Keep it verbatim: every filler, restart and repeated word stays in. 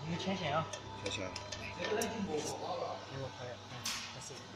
你们牵线啊。 牵线。 这个已经磨好了。给我拍，嗯，开始。